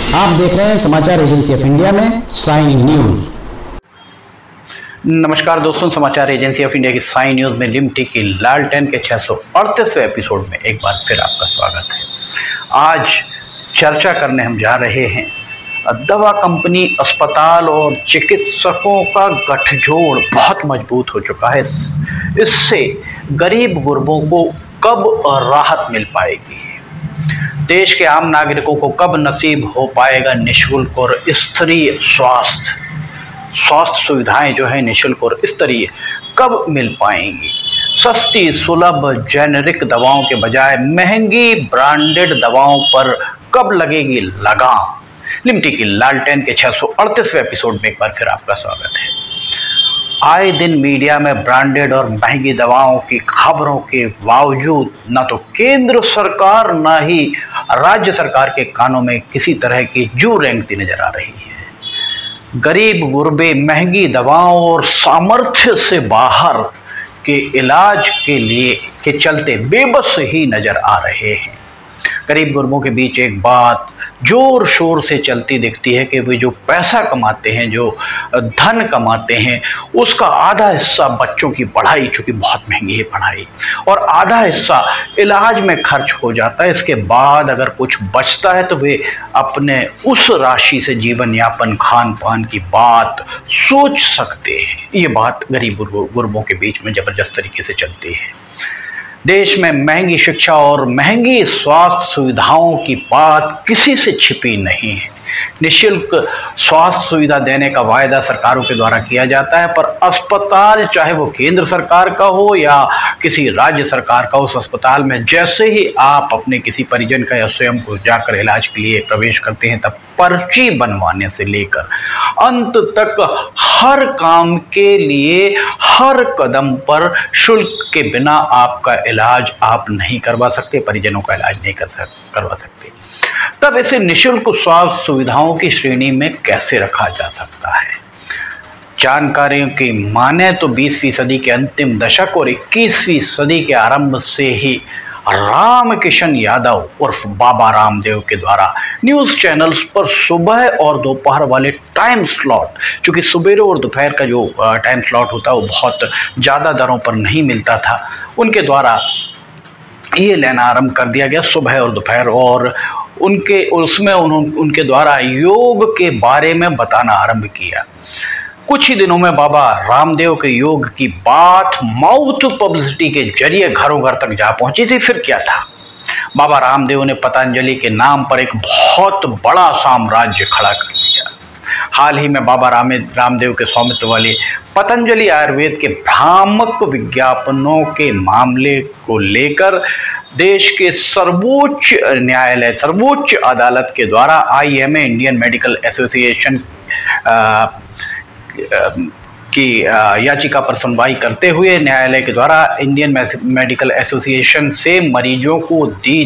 आप देख रहे हैं समाचार एजेंसी ऑफ इंडिया में साइन न्यूज। नमस्कार दोस्तों, समाचार एजेंसी ऑफ इंडिया की साइन न्यूज में लिमटी की लालटेन के 638वें एपिसोड में एक बार फिर आपका स्वागत है। आज चर्चा करने हम जा रहे हैं दवा कंपनी, अस्पताल और चिकित्सकों का गठजोड़ बहुत मजबूत हो चुका है। इससे गरीब गुरबों को कब राहत मिल पाएगी? देश के आम नागरिकों को कब नसीब हो पाएगा निःशुल्क और स्तरीय स्वास्थ्य सुविधाएं जो है निःशुल्क और स्तरीय कब मिल पाएंगी? सस्ती सुलभ जेनेरिक दवाओं के बजाय महंगी ब्रांडेड दवाओं पर कब लगेगी लगाम? लिमटी की लालटेन के 638वें एपिसोड में एक बार फिर आपका स्वागत है। आए दिन मीडिया में ब्रांडेड और महंगी दवाओं की खबरों के बावजूद न तो केंद्र सरकार न ही राज्य सरकार के कानों में किसी तरह की जू रेंगती नजर आ रही है। गरीब गुरबे महंगी दवाओं और सामर्थ्य से बाहर के इलाज के चलते बेबस ही नजर आ रहे हैं। गरीब गुरबों के बीच एक बात जोर शोर से चलती दिखती है कि वे जो पैसा कमाते हैं, जो धन कमाते हैं, उसका आधा हिस्सा बच्चों की पढ़ाई, चूँकि बहुत महंगी है पढ़ाई, और आधा हिस्सा इलाज में खर्च हो जाता है। इसके बाद अगर कुछ बचता है तो वे अपने उस राशि से जीवन यापन, खान पान की बात सोच सकते हैं। ये बात गरीब गुरबों के बीच में ज़बरदस्त तरीके से चलती है। देश में महंगी शिक्षा और महंगी स्वास्थ्य सुविधाओं की बात किसी से छिपी नहीं है। निःशुल्क स्वास्थ्य सुविधा देने का वायदा सरकारों के द्वारा किया जाता है, पर अस्पताल, चाहे वो केंद्र सरकार का हो या किसी राज्य सरकार का, उस अस्पताल में जैसे ही आप अपने किसी परिजन का या स्वयं को जाकर इलाज के लिए प्रवेश करते हैं, तब पर्ची बनवाने से लेकर अंत तक हर काम के लिए हर कदम पर शुल्क के बिना आपका इलाज आप नहीं करवा सकते, परिजनों का इलाज नहीं करवा सकते। तब इसे निःशुल्क स्वास्थ्य सुविधाओं की श्रेणी में कैसे रखा जा सकता है? जानकारियों की माने तो 20वीं सदी के अंतिम दशक और 21वीं सदी के आरंभ से ही रामकिशन यादव उर्फ बाबा रामदेव के द्वारा न्यूज़ चैनल्स पर सुबह और दोपहर वाले टाइम स्लॉट, चूँकि सुबह और दोपहर का जो टाइम स्लॉट होता है वो बहुत ज़्यादा दरों पर नहीं मिलता था, उनके द्वारा ये लेना आरंभ कर दिया गया सुबह और दोपहर, और उनके द्वारा योग के बारे में बताना आरंभ किया। कुछ ही दिनों में बाबा रामदेव के योग की बात माउथ पब्लिसिटी के जरिए घरों घर तक जा पहुंची थी। फिर क्या था? बाबा रामदेव ने पतंजलि के नाम पर एक बहुत बड़ा साम्राज्य खड़ा कर दिया। हाल ही में बाबा रामदेव के स्वामित्व वाले पतंजलि आयुर्वेद के भ्रामक विज्ञापनों के मामले को लेकर देश के सर्वोच्च न्यायालय, सर्वोच्च अदालत के द्वारा IMA, इंडियन मेडिकल एसोसिएशन की याचिका पर सुनवाई करते हुए न्यायालय के द्वारा इंडियन मेडिकल एसोसिएशन से मरीजों को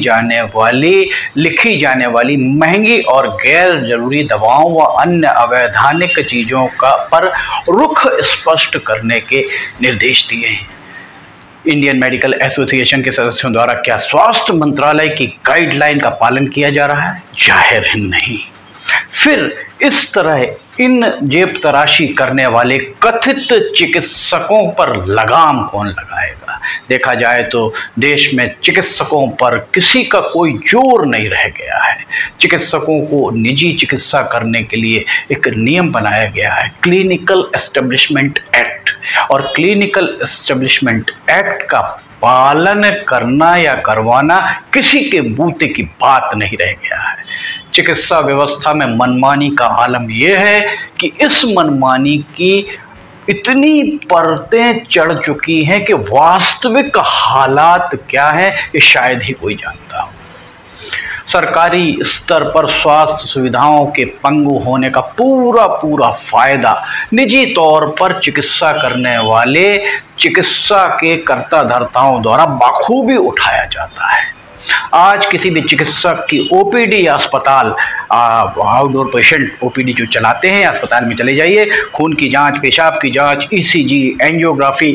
लिखी जाने वाली महंगी और गैर जरूरी दवाओं व अन्य अवैधानिक चीज़ों पर रुख स्पष्ट करने के निर्देश दिए हैं। इंडियन मेडिकल एसोसिएशन के सदस्यों द्वारा क्या स्वास्थ्य मंत्रालय की गाइडलाइन का पालन किया जा रहा है? जाहिर है नहीं। फिर इस तरह इन जेब तराशी करने वाले कथित चिकित्सकों पर लगाम कौन लगाएगा? देखा जाए तो देश में चिकित्सकों पर किसी का कोई जोर नहीं रह गया है। चिकित्सकों को निजी चिकित्सा करने के लिए एक नियम बनाया गया है, क्लिनिकल एस्टेब्लिशमेंट एक्ट, और क्लिनिकल एस्टेब्लिशमेंट एक्ट का पालन करना या करवाना किसी के बूते की बात नहीं रह गया है। चिकित्सा व्यवस्था में मनमानी का आलम यह है कि इस मनमानी की इतनी परतें चढ़ चुकी हैं कि वास्तविक हालात क्या है ये शायद ही कोई जानता हो। सरकारी स्तर पर स्वास्थ्य सुविधाओं के पंगु होने का पूरा फायदा निजी तौर पर चिकित्सा करने वाले चिकित्सा के कर्ता धर्ताओं द्वारा बखूबी उठाया जाता है। आज किसी भी चिकित्सक की ओपीडी या अस्पताल, आउटडोर पेशेंट ओपीडी जो चलाते हैं, अस्पताल में चले जाइए, खून की जांच, पेशाब की जांच, ECG, angiography,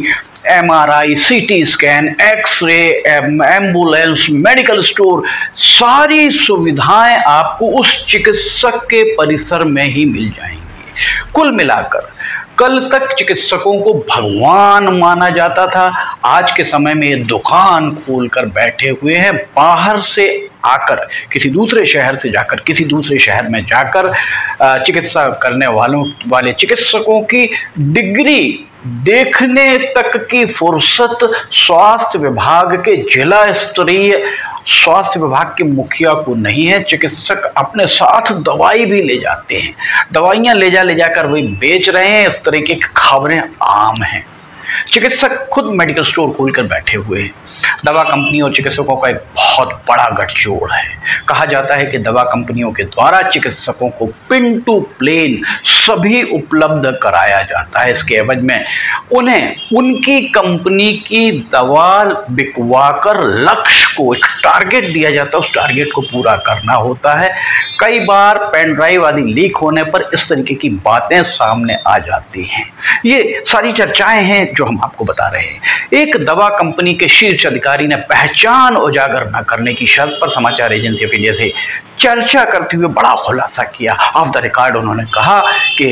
MRI, CT scan, X ray, ambulance, medical store, सारी सुविधाएं आपको उस चिकित्सक के परिसर में ही मिल जाएंगी। कुल मिलाकर कल तक चिकित्सकों को भगवान माना जाता था, आज के समय में ये दुकान खोलकर बैठे हुए हैं। बाहर से आकर किसी दूसरे शहर से जाकर किसी दूसरे शहर में जाकर चिकित्सा करने वाले चिकित्सकों की डिग्री देखने तक की फुर्सत स्वास्थ्य विभाग के जिला स्तरीय स्वास्थ्य विभाग के मुखिया को नहीं है। चिकित्सक अपने साथ दवाई भी ले जाते हैं, दवाइयां ले जाकर वही बेच रहे हैं। इस तरीके की खबरें आम हैं। चिकित्सक खुद मेडिकल स्टोर खोलकर बैठे हुए हैं। दवा कंपनियों और चिकित्सकों का एक बहुत बड़ा गठजोड़ है। कहा जाता है कि दवा कंपनियों के द्वारा चिकित्सकों को पिन टू प्लेन सभी उपलब्ध कराया जाता है। इसके एवज में उन्हें उनकी कंपनी की दवा बिकवाकर लक्ष्य को एक टारगेट दिया जाता है, उस टारगेट को पूरा करना होता है। कई बार पेन ड्राइव आदि लीक होने पर इस तरीके की बातें सामने आ जाती हैं। ये सारी चर्चाएं हैं जो हम आपको बता रहे हैं। एक दवा कंपनी के शीर्ष अधिकारी ने पहचान उजागर न करने की शर्त पर समाचार एजेंसी ऑफ इंडिया से चर्चा करते हुए बड़ा खुलासा किया। ऑफ द रिकॉर्ड उन्होंने कहा कि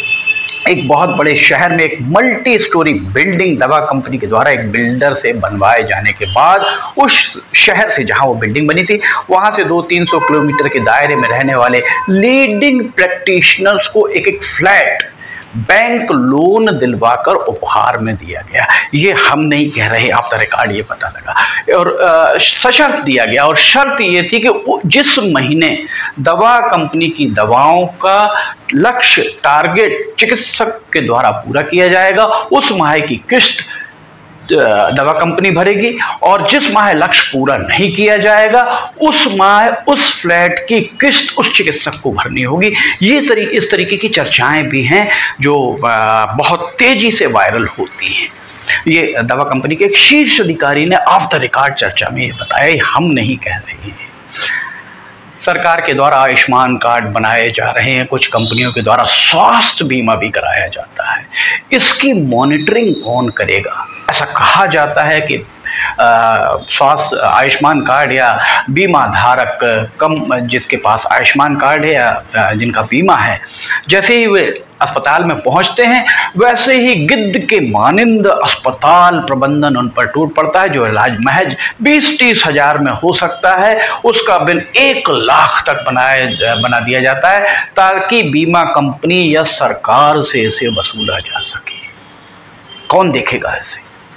एक बहुत बड़े शहर में एक मल्टी स्टोरी बिल्डिंग दवा कंपनी के द्वारा एक बिल्डर से बनवाए जाने के बाद उस शहर से जहां वो बिल्डिंग बनी थी वहां से 200-300 किलोमीटर के दायरे में रहने वाले लीडिंग प्रैक्टिशनर्स को एक एक फ्लैट बैंक लोन दिलवाकर उपहार में दिया गया। ये हम नहीं कह रहे, ऑफ द रिकॉर्ड ये पता लगा। और सशर्त दिया गया, और शर्त ये थी कि जिस महीने दवा कंपनी की दवाओं का लक्ष्य टारगेट चिकित्सक के द्वारा पूरा किया जाएगा उस माह की किस्त दवा कंपनी भरेगी, और जिस माह लक्ष्य पूरा नहीं किया जाएगा उस माह उस फ्लैट की किस्त उस चिकित्सक को भरनी होगी। इस तरीके की चर्चाएं भी हैं जो बहुत तेजी से वायरल होती हैं। ये दवा कंपनी के एक शीर्ष अधिकारी ने ऑफ द रिकॉर्ड चर्चा में ये बताया, हम नहीं कह रहे हैं। सरकार के द्वारा आयुष्मान कार्ड बनाए जा रहे हैं, कुछ कंपनियों के द्वारा स्वास्थ्य बीमा भी कराया जाता है। इसकी मॉनिटरिंग कौन करेगा? ऐसा कहा जाता है कि स्वास्थ्य आयुष्मान कार्ड या बीमा धारक जिसके पास आयुष्मान कार्ड है या जिनका बीमा है, जैसे ही वे अस्पताल में पहुंचते हैं वैसे ही गिद्ध के मानिंद अस्पताल प्रबंधन उन पर टूट पड़ता है। जो इलाज महज 20-30 हज़ार में हो सकता है उसका बिल 1 लाख तक बना दिया जाता है ताकि बीमा कंपनी या सरकार से इसे वसूला जा सके। कौन देखेगा इसे?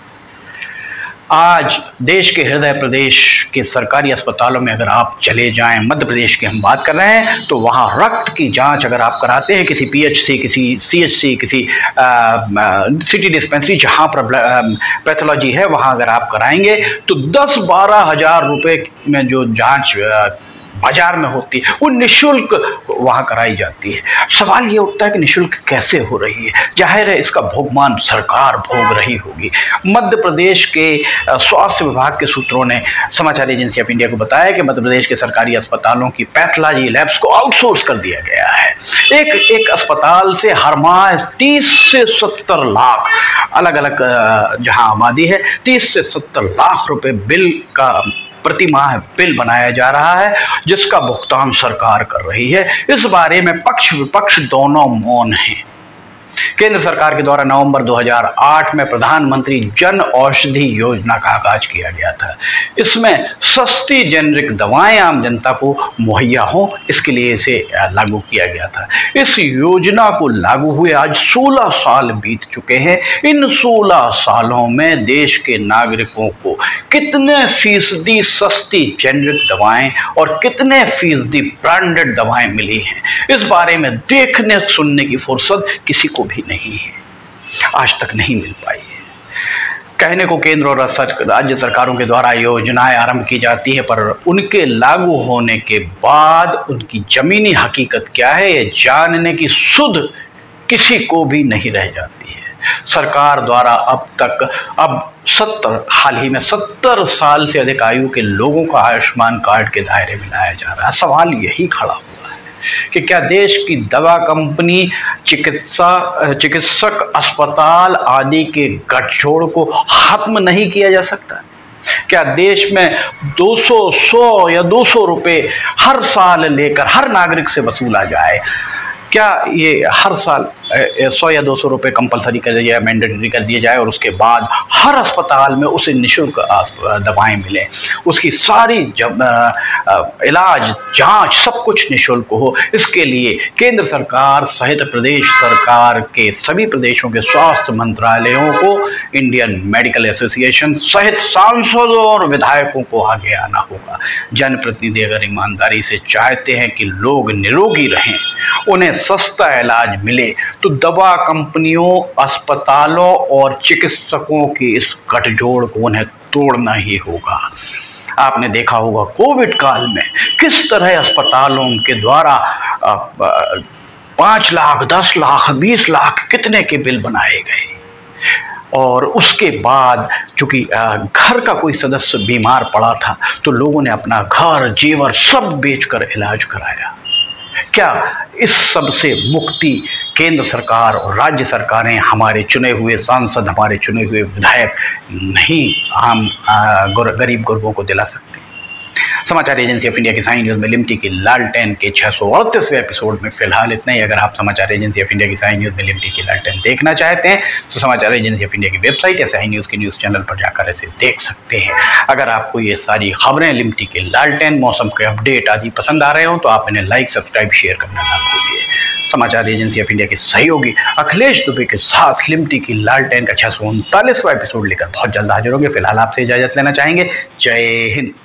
आज देश के हृदय प्रदेश के सरकारी अस्पतालों में अगर आप चले जाएं, मध्य प्रदेश की हम बात कर रहे हैं, तो वहाँ रक्त की जांच अगर आप कराते हैं किसी PHC, किसी CHC, किसी सिटी डिस्पेंसरी जहाँ पर पैथोलॉजी है वहाँ अगर आप कराएंगे तो 10-12 हज़ार रुपये में जो जांच बाजार में होती है वो निःशुल्क वहाँ कराई जाती है। सवाल ये उठता है कि निःशुल्क कैसे हो रही है? जाहिर है इसका भोगमान सरकार भोग रही होगी। मध्य प्रदेश के स्वास्थ्य विभाग के सूत्रों ने समाचार एजेंसी ऑफ इंडिया को बताया कि मध्य प्रदेश के सरकारी अस्पतालों की पैथोलॉजी लैब्स को आउटसोर्स कर दिया गया है। एक अस्पताल से हर माह 30 से 70 लाख, अलग अलग जहाँ आबादी है, 30 से 70 लाख रुपए बिल का प्रति माह बिल बनाया जा रहा है जिसका भुगतान सरकार कर रही है। इस बारे में पक्ष विपक्ष दोनों मौन हैं। केंद्र सरकार के द्वारा नवंबर 2008 में प्रधानमंत्री जन औषधि योजना का आगाज किया गया था। इसमें सस्ती जेनरिक दवाएं आम जनता को मुहैया हो इसके लिए इसे लागू किया गया था। इस योजना को लागू हुए आज 16 साल बीत चुके हैं। इन 16 सालों में देश के नागरिकों को कितने फीसदी सस्ती जेनरिक दवाएं और कितने फीसदी ब्रांडेड दवाएं मिली हैं, इस बारे में देखने सुनने की फुर्सत किसी को भी नहीं है, आज तक नहीं मिल पाई है। कहने को केंद्र और राज्य सरकारों के द्वारा योजनाएं आरंभ की जाती है, पर उनके लागू होने के बाद उनकी जमीनी हकीकत क्या है ये जानने की सुध किसी को भी नहीं रह जाती है। सरकार द्वारा हाल ही में 70 साल से अधिक आयु के लोगों को आयुष्मान कार्ड के दायरे में लाया जा रहा है। सवाल यही खड़ा हुआ है कि क्या देश की दवा कंपनी, चिकित्सक, अस्पताल आदि के गठजोड़ को खत्म नहीं किया जा सकता? क्या देश में 200, 100 या 200 रुपए हर साल लेकर हर नागरिक से वसूला जाए? क्या ये हर साल 100 या 200 रुपये कंपलसरी कर दिया जाए, मैंडेटरी कर दिया जाए और उसके बाद हर अस्पताल में उसे निःशुल्क दवाएं मिलें, उसकी सारी इलाज, जांच, सब कुछ निःशुल्क हो? इसके लिए केंद्र सरकार सहित प्रदेश सरकार के सभी प्रदेशों के स्वास्थ्य मंत्रालयों को, इंडियन मेडिकल एसोसिएशन सहित सांसदों और विधायकों को आगे आना होगा। जनप्रतिनिधि अगर ईमानदारी से चाहते हैं कि लोग निरोगी रहें, उन्हें सस्ता इलाज मिले, तो दवा कंपनियों, अस्पतालों और चिकित्सकों के इस गठजोड़ को उन्हें तोड़ना ही होगा। आपने देखा होगा कोविड काल में किस तरह अस्पतालों के द्वारा 5 लाख, 10 लाख, 20 लाख कितने के बिल बनाए गए, और उसके बाद चूंकि घर का कोई सदस्य बीमार पड़ा था तो लोगों ने अपना घर, जेवर सब बेचकर इलाज कराया। क्या इस सब से मुक्ति केंद्र सरकार और राज्य सरकारें, हमारे चुने हुए सांसद, हमारे चुने हुए विधायक नहीं आम गरीब गुरबों को दिला सकते? समाचार एजेंसी ऑफ इंडिया की साई न्यूज़ में लिमटी की लालटेन के 638वें एपिसोड में फिलहाल इतना ही। अगर आप समाचार एजेंसी ऑफ इंडिया की साई न्यूज़ में लिमटी की लालटेन देखना चाहते हैं तो समाचार एजेंसी ऑफ इंडिया की वेबसाइट या साई न्यूज़ के न्यूज़ चैनल पर जाकर इसे देख सकते हैं। अगर आपको ये सारी खबरें, लिमटी की लालटेन, मौसम के अपडेट आदि पसंद आ रहे हो तो आप इन्हें लाइक, सब्सक्राइब, शेयर करना ना भूलिए। समाचार एजेंसी ऑफ इंडिया के सहयोगी अखिलेश दुबे के साथ लिमटी की लालटेन का 639वां एपिसोड लेकर बहुत जल्द हाजिर होंगे। फिलहाल आपसे इजाजत लेना चाहेंगे। जय हिंद।